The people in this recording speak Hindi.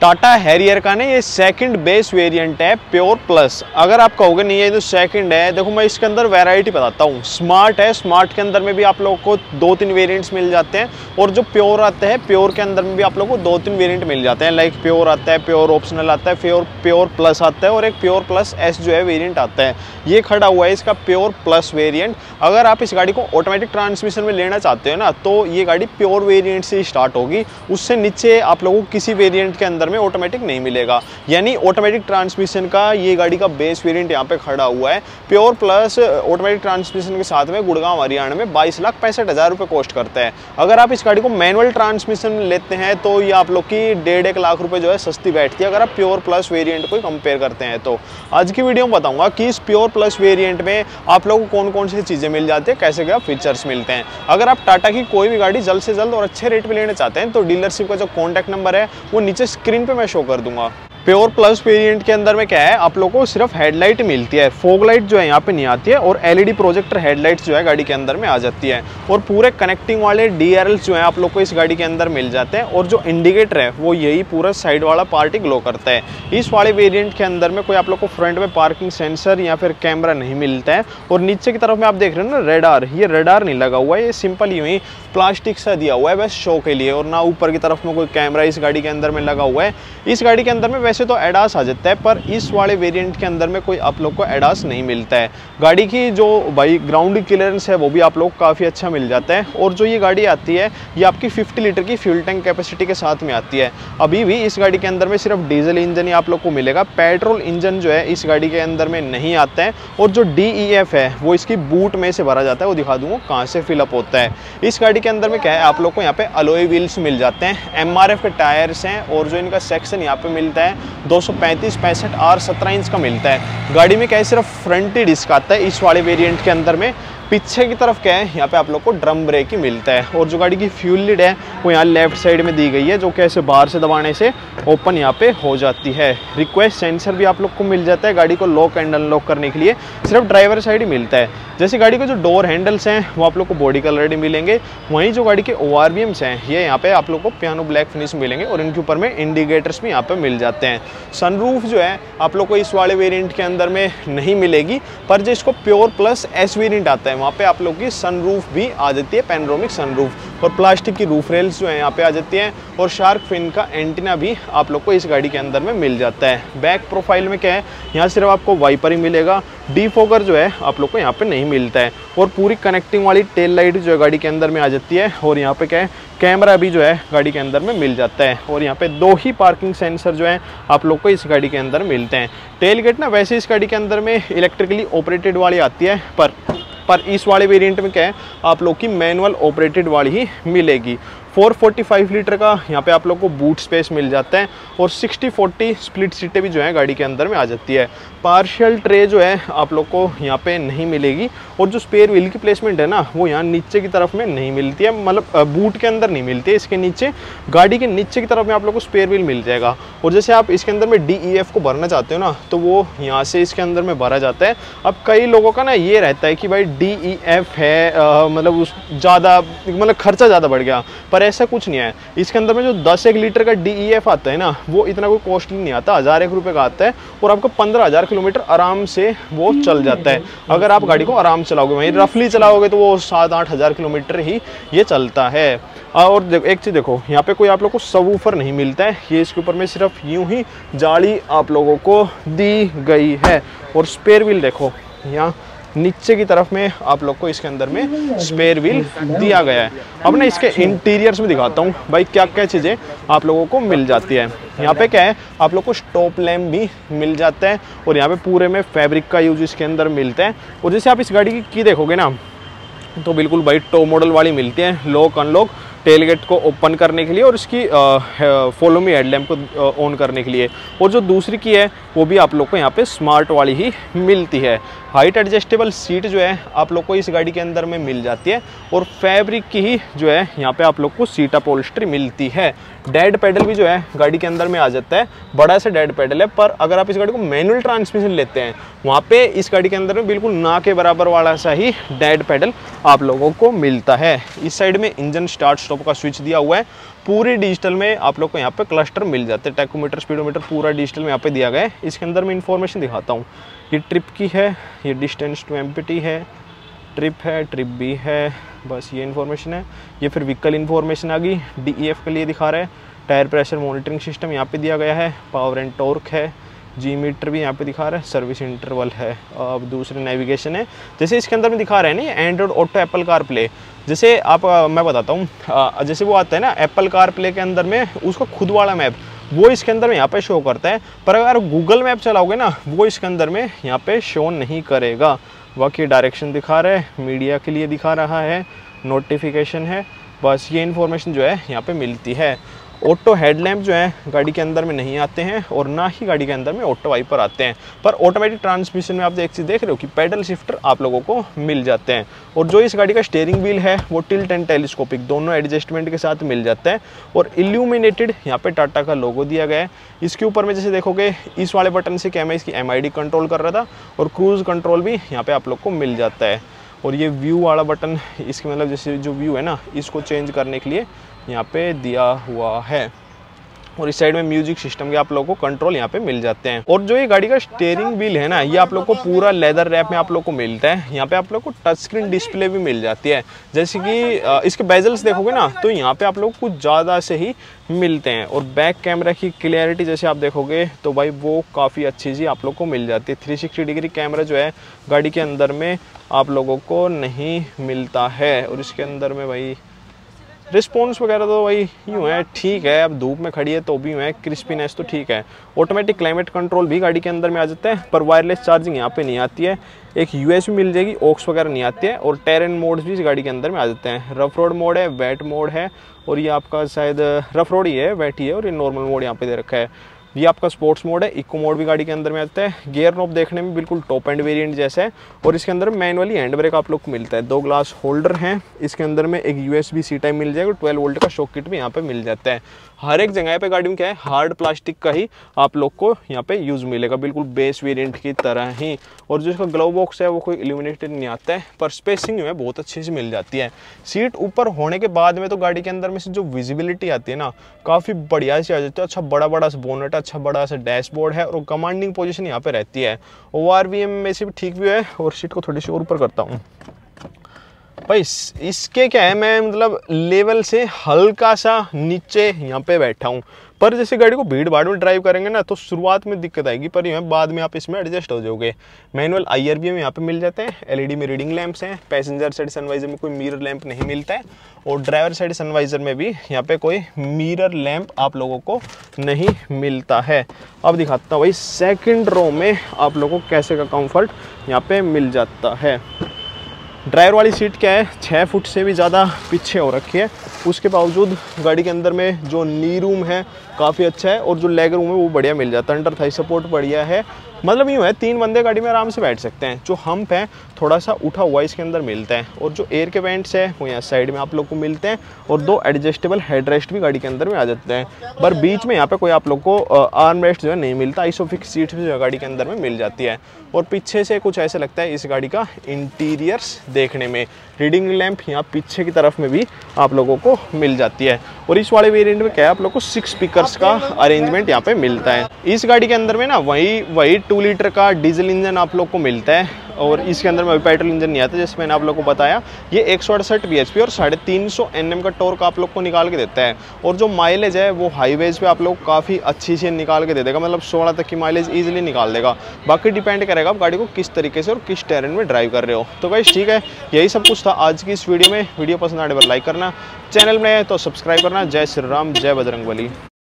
टाटा हैरियर का ना ये सेकंड बेस वेरिएंट है प्योर प्लस। अगर आप कहोगे नहीं ये तो सेकंड है, देखो मैं इसके अंदर वैरायटी बताता हूँ। स्मार्ट है, स्मार्ट के अंदर में भी आप लोगों को 2-3 वेरिएंट्स मिल जाते हैं, और जो प्योर आते हैं प्योर के अंदर में भी आप लोगों को 2-3 वेरिएंट मिल जाते हैं। लाइक प्योर आता है, प्योर ऑप्शनल आता है, प्योर प्लस आता है, और एक प्योर प्लस एस जो है वेरिएंट आता है। ये खड़ा हुआ है इसका प्योर प्लस वेरिएंट। अगर आप इस गाड़ी को ऑटोमेटिक ट्रांसमिशन में लेना चाहते हो ना, तो ये गाड़ी प्योर वेरिएंट से स्टार्ट होगी, उससे नीचे आप लोगों को किसी वेरिएंट के अंदर में ऑटोमेटिक नहीं मिलेगा। यानी ऑटोमेटिक ट्रांसमिशन का ये गाड़ी का बेस वेरिएंट यहाँ पे खड़ा हुआ है। प्योर प्लस ऑटोमेटिक ट्रांसमिशन के साथ में गुड़गांव हरियाणा में 22,65,000 रुपये कॉस्ट करता है। अगर आप इस गाड़ी को मैनुअल ट्रांसमिशन में लेते हैं तो ये आप लोग की 1.5-1 लाख रुपए जो है सस्ती बैठती है, अगर आप प्योर प्लस वेरिएंट को कंपेयर करते हैं। तो आज की वीडियो में बताऊंगा कि इस प्योर प्लस वेरिएंट में आप लोगों को कौन कौन सी चीज़ें मिल जाती है, कैसे क्या फीचर्स मिलते हैं। अगर आप टाटा की कोई भी गाड़ी जल्द से जल्द और अच्छे रेट पे लेना चाहते हैं तो डीलरशिप का जो कॉन्टैक्ट नंबर है वो नीचे स्क्रीन पे मैं शो कर दूंगा। प्योर प्लस वेरिएंट के अंदर में क्या है, आप लोगों को सिर्फ हेडलाइट मिलती है, फॉग लाइट जो है यहाँ पे नहीं आती है, और एलईडी प्रोजेक्टर हेडलाइट्स जो है गाड़ी के अंदर में आ जाती है, और पूरे कनेक्टिंग वाले डीआरएल्स जो है आप लोग को इस गाड़ी के अंदर मिल जाते हैं, और जो इंडिकेटर है वो यही पूरा साइड वाला पार्ट ही ग्लो करता है। इस वाले वेरिएंट के अंदर में कोई आप लोग को फ्रंट में पार्किंग सेंसर या फिर कैमरा नहीं मिलता है, और नीचे की तरफ में आप देख रहे हो ना रेडार, ये रेडार नहीं लगा हुआ है, ये सिंपल यूं ही प्लास्टिक सा दिया हुआ है बस शो के लिए, और ना ऊपर की तरफ में कोई कैमरा इस गाड़ी के अंदर में लगा हुआ है। इस गाड़ी के अंदर में वैसे तो एडास आ जाता है, पर इस वाले वेरिएंट के अंदर में कोई आप लोग को एडास नहीं मिलता है। गाड़ी की जो भाई ग्राउंड क्लियरेंस है वो भी आप लोग को काफ़ी अच्छा मिल जाता है, और जो ये गाड़ी आती है ये आपकी 50 लीटर की फ्यूल टैंक कैपेसिटी के साथ में आती है। अभी भी इस गाड़ी के अंदर में सिर्फ डीजल इंजन ही आप लोग को मिलेगा, पेट्रोल इंजन जो है इस गाड़ी के अंदर में नहीं आता है, और जो DEF है वो इसकी बूट में से भरा जाता है, वो दिखा दूंगा कहाँ से फिलअप होता है। इस गाड़ी के अंदर में क्या है, आप लोग को यहाँ पे अलॉय व्हील्स मिल जाते हैं, MRF के टायर्स हैं, और जो इनका सेक्शन यहाँ पे मिलता है 235/65 R17 इंच का मिलता है। गाड़ी में क्या है, सिर्फ फ्रंट ही डिस्क आता है इस वाले वेरिएंट के अंदर में। पीछे की तरफ क्या है, यहाँ पे आप लोग को ड्रम ब्रेक ही मिलता है, और जो गाड़ी की फ्यूल लिड है वो यहाँ लेफ्ट साइड में दी गई है, जो कैसे बाहर से दबाने से ओपन यहाँ पे हो जाती है। रिक्वेस्ट सेंसर भी आप लोग को मिल जाता है गाड़ी को लॉक एंड अनलॉक करने के लिए, सिर्फ ड्राइवर साइड ही मिलता है। जैसे गाड़ी के जो डोर हैंडल्स हैं वो आप लोग को बॉडी कलर ही मिलेंगे, वहीं जो गाड़ी के ORVMs हैं ये यहाँ पे आप लोग को पियानो ब्लैक फिनिश मिलेंगे, और इनके ऊपर में इंडिकेटर्स भी यहाँ पे मिल जाते हैं। सनरूफ जो है आप लोग को इस वाले वेरिएंट के अंदर में नहीं मिलेगी, पर जो इसको प्योर प्लस एस वेरिएंट आता है वहाँ पे आप लोग की सनरूफ भी आ जाती है, पैनोरामिक सनरूफ, और प्लास्टिक की रूफ रेल्स जो है यहाँ पे आ जाती हैं, और शार्क फिन का एंटीना भी आप लोग को इस गाड़ी के अंदर में मिल जाता है। बैक प्रोफाइल में क्या है, यहाँ सिर्फ आपको वाइपर ही मिलेगा, डिफॉगर जो है आप लोग को यहाँ पे नहीं मिलता है, और पूरी कनेक्टिंग वाली टेल लाइट जो है गाड़ी के अंदर में आ जाती है, और यहाँ पे क्या है कैमरा भी जो है गाड़ी के अंदर में मिल जाता है, और यहाँ पे 2 ही पार्किंग सेंसर जो है आप लोग को इस गाड़ी के अंदर मिलते हैं। टेल गेट ना वैसे इस गाड़ी के अंदर में इलेक्ट्रिकली ऑपरेटेड वाली आती है, पर इस वाले वेरिएंट में क्या है आप लोग की मैनुअल ऑपरेटेड वाली ही मिलेगी। 445 लीटर का यहाँ पे आप लोग को बूट स्पेस मिल जाता है, और 60-40 स्प्लिट सीटें भी जो है गाड़ी के अंदर में आ जाती है। पार्शियल ट्रे जो है आप लोग को यहाँ पे नहीं मिलेगी, और जो स्पेयर व्हील की प्लेसमेंट है ना वो यहाँ नीचे की तरफ में नहीं मिलती है, मतलब बूट के अंदर नहीं मिलती है, इसके नीचे गाड़ी के नीचे की तरफ में आप लोग को स्पेयर व्हील मिल जाएगा। और जैसे आप इसके अंदर में DEF को भरना चाहते हो ना, तो वो यहाँ से इसके अंदर में भरा जाता है। अब कई लोगों का ना ये रहता है कि भाई DEF है मतलब उस ज़्यादा मतलब खर्चा ज़्यादा बढ़ गया, पर ऐसा कुछ नहीं है। इसके अंदर में जो 10-1 लीटर का DEF आता है ना वो इतना कोई कॉस्टली नहीं आता, 1001 रुपये का आता है, और आपको 15,000 किलोमीटर आराम से वो चल जाता है। अगर आप गाड़ी को आराम चलाओगे, वहीं रफली चलाओगे तो वो 7-8 हज़ार किलोमीटर ही ये चलता है। और एक चीज़ देखो, यहाँ पे कोई आप लोग को सबवूफर नहीं मिलता है, ये इसके ऊपर में सिर्फ यूं ही जाली आप लोगों को दी गई है। और स्पेयर व्हील देखो, यहाँ नीचे की तरफ में आप लोग को इसके अंदर में स्पेयर व्हील दिया गया है। अब ना इसके इंटीरियर्स में दिखाता हूँ भाई क्या क्या चीज़ें आप लोगों को मिल जाती है। यहाँ पे क्या है आप लोग को स्टॉप लैम्प भी मिल जाता है, और यहाँ पे पूरे में फैब्रिक का यूज इसके अंदर मिलता है। और जैसे आप इस गाड़ी की देखोगे ना तो बिल्कुल भाई टॉप मॉडल वाली मिलती है, लॉक अनलॉक टेलगेट को ओपन करने के लिए, और इसकी फॉलो मी हेडलैम्प को ऑन करने के लिए। और जो दूसरी की है वो भी आप लोग को यहाँ पे स्मार्ट वाली ही मिलती है। हाइट एडजस्टेबल सीट जो है आप लोग को इस गाड़ी के अंदर में मिल जाती है, और फैब्रिक की ही जो है यहाँ पे आप लोग को सीट अपहोल्स्ट्री मिलती है। डेड पेडल भी जो है गाड़ी के अंदर में आ जाता है, बड़ा सा डेड पेडल है। पर अगर आप इस गाड़ी को मैनुअल ट्रांसमिशन लेते हैं वहाँ पे इस गाड़ी के अंदर में बिल्कुल ना के बराबर वाला सा ही डेड पेडल आप लोगों को मिलता है। इस साइड में इंजन स्टार्ट स्टॉप का स्विच दिया हुआ है, पूरी डिजिटल में आप लोग को यहाँ पे क्लस्टर मिल जाते हैं, टैकोमीटर स्पीडोमीटर पूरा डिजिटल में यहाँ पे दिया गया है। इसके अंदर में इंफॉर्मेशन दिखाता हूँ, ये ट्रिप की है, ये डिस्टेंस टू एम्प्टी है, ट्रिप है, ट्रिप भी है, बस ये इन्फॉर्मेशन है। ये फिर व्हीकल इन्फॉर्मेशन आ गई, DEF के लिए दिखा रहा है, टायर प्रेशर मॉनिटरिंग सिस्टम यहाँ पे दिया गया है, पावर एंड टॉर्क है, जी मीटर भी यहाँ पे दिखा रहा है, सर्विस इंटरवल है। अब दूसरे नेविगेशन है, जैसे इसके अंदर में दिखा रहा है ना Android Auto Apple CarPlay, जैसे आप मैं बताता हूँ, जैसे वो आता है ना एप्पल कार प्ले के अंदर में उसका खुद वाला मैप वो इसके अंदर में यहाँ पे शो करता है, पर अगर गूगल मैप चलाओगे ना वो इसके अंदर में यहाँ पे शो नहीं करेगा। बाकी डायरेक्शन दिखा रहा है, मीडिया के लिए दिखा रहा है, नोटिफिकेशन है, बस ये इन्फॉर्मेशन जो है यहाँ पे मिलती है। ऑटो हेडलैम्प जो है गाड़ी के अंदर में नहीं आते हैं और ना ही गाड़ी के अंदर में ऑटो वाइपर आते हैं, पर ऑटोमेटिक ट्रांसमिशन में आप एक चीज़ देख रहे हो कि पैडल शिफ्टर आप लोगों को मिल जाते हैं। और जो इस गाड़ी का स्टीयरिंग व्हील है वो टिल्ट एंड टेलीस्कोपिक दोनों एडजस्टमेंट के साथ मिल जाता है और इल्यूमिनेटेड यहाँ पे टाटा का लोगो दिया गया है। इसके ऊपर में जैसे देखोगे इस वाले बटन से क्या मैं इसकी MID कंट्रोल कर रहा था और क्रूज़ कंट्रोल भी यहाँ पे आप लोग को मिल जाता है। और ये व्यू वाला बटन, इसके मतलब जैसे जो व्यू है ना इसको चेंज करने के लिए यहाँ पे दिया हुआ है। और इस साइड में म्यूजिक सिस्टम के आप लोगों को कंट्रोल यहाँ पे मिल जाते हैं। और जो ये गाड़ी का स्टीयरिंग व्हील है ना ये आप लोग को पूरा लेदर रैप में आप लोग को मिलता है। यहाँ पे आप लोग को टच स्क्रीन डिस्प्ले भी मिल जाती है, जैसे कि इसके बेजल्स देखोगे ना तो यहाँ पे आप लोग कुछ ज़्यादा से ही मिलते हैं। और बैक कैमरा की क्लियरिटी जैसे आप देखोगे तो भाई वो काफ़ी अच्छी सी आप लोग को मिल जाती है। 360 डिग्री कैमरा जो है गाड़ी के अंदर में आप लोगों को नहीं मिलता है। और इसके अंदर में भाई रिस्पॉन्स वगैरह तो भाई यूँ है, ठीक है, अब धूप में खड़ी है तो भी यूँ है, क्रिस्पीनेस तो ठीक है। ऑटोमेटिक क्लाइमेट कंट्रोल भी गाड़ी के अंदर में आ जाता है, पर वायरलेस चार्जिंग यहाँ पे नहीं आती है। एक USB मिल जाएगी, ऑक्स वगैरह नहीं आती है। और टेरेन मोड्स भी इस गाड़ी के अंदर में आ जाते हैं। रफ रोड मोड है, वेट मोड है, और ये आपका शायद रफ रोड ही है, वेट ही है, और ये नॉर्मल मोड यहाँ पे दे रखा है। ये आपका स्पोर्ट्स मोड है, इको मोड भी गाड़ी के अंदर में आता है। गियर नॉब देखने में बिल्कुल टॉप एंड वेरिएंट जैसा है। और इसके अंदर मैनुअली हैंड ब्रेक आप लोग को मिलता है। 2 ग्लास होल्डर हैं, इसके अंदर में एक USB-C टाइप मिल जाएगा, 12 वोल्ट का शॉक किट भी यहाँ पे मिल जाता है। हर एक जगह पे गाड़ी में क्या है, हार्ड प्लास्टिक का ही आप लोग को यहाँ पे यूज़ मिलेगा, बिल्कुल बेस वेरिएंट की तरह ही। और जो इसका ग्लव बॉक्स है वो कोई इल्यूमिनेटेड नहीं आता है, पर स्पेसिंग जो है बहुत अच्छी से मिल जाती है। सीट ऊपर होने के बाद में तो गाड़ी के अंदर में से जो विजिबिलिटी आती है ना काफ़ी बढ़िया सी आ जाती है। अच्छा बड़ा बड़ा सा बोनेट, अच्छा बड़ा सा डैशबोर्ड है, और कमांडिंग पोजीशन यहाँ पे रहती है। ORVM में से भी ठीक भी है। और सीट को थोड़ी सी और ऊपर करता हूँ भाई, इसके क्या है, मैं मतलब लेवल से हल्का सा नीचे यहाँ पे बैठा हूँ। पर जैसे गाड़ी को भीड़ भाड़ में ड्राइव करेंगे ना तो शुरुआत में दिक्कत आएगी, पर ये बाद में आप इसमें एडजस्ट हो जाओगे। मैनुअल IRBM यहाँ पे मिल जाते हैं, LED में रीडिंग लैंप्स हैं। पैसेंजर साइड सनवाइजर में कोई मिरर लैंप नहीं मिलता है, और ड्राइवर साइड सनवाइजर में भी यहाँ पे कोई मिरर लैंप आप लोगों को नहीं मिलता है। अब दिखाता हूँ भाई सेकेंड रो में आप लोगों को कैसे का कम्फर्ट यहाँ पे मिल जाता है। ड्राइवर वाली सीट क्या है, 6 फुट से भी ज़्यादा पीछे हो रखी है। उसके बावजूद गाड़ी के अंदर में जो नी रूम है काफ़ी अच्छा है, और जो लेग रूम है वो बढ़िया मिल जाता है। अंडर थाई सपोर्ट बढ़िया है, मतलब यूँ है 3 बंदे गाड़ी में आराम से बैठ सकते हैं। जो हम्प है थोड़ा सा उठा हुआ इसके अंदर मिलता है। और जो एयर के वेंट्स है वो यहाँ साइड में आप लोग को मिलते हैं, और 2 एडजस्टेबल हेडरेस्ट भी गाड़ी के अंदर में आ जाते हैं। पर बीच में यहाँ पे कोई आप लोग को आर्म रेस्ट जो है नहीं मिलता। आइसोफिक्स सीट भी जो है गाड़ी के अंदर में मिल जाती है। और पीछे से कुछ ऐसा लगता है इस गाड़ी का इंटीरियर्स देखने में। रीडिंग लैंप यहाँ पीछे की तरफ में भी आप लोगों को मिल जाती है। और इस वाले वेरिएंट में क्या है, आप लोग को 6 स्पीकर्स का अरेंजमेंट यहाँ पे मिलता है। इस गाड़ी के अंदर में ना वही 2 लीटर का डीजल इंजन आप लोग को मिलता है, और इसके अंदर में पेट्रोल इंजन नहीं आता, जैसे मैंने आप लोग को बताया। ये 168 bhp और 350 Nm का टॉर्क आप लोग को निकाल के देता है। और जो माइलेज है वो हाईवेज पे आप लोग काफ़ी अच्छी से निकाल के दे देगा, मतलब 16 तक की माइलेज ईजिली निकाल देगा। बाकी डिपेंड करेगा आप गाड़ी को किस तरीके से और किस टेरेन में ड्राइव कर रहे हो। तो गाइस ठीक है, यही सब कुछ था आज की इस वीडियो में। वीडियो पसंद आने पर लाइक करना, चैनल में है तो सब्सक्राइब करना। जय श्री राम, जय बजरंगबली।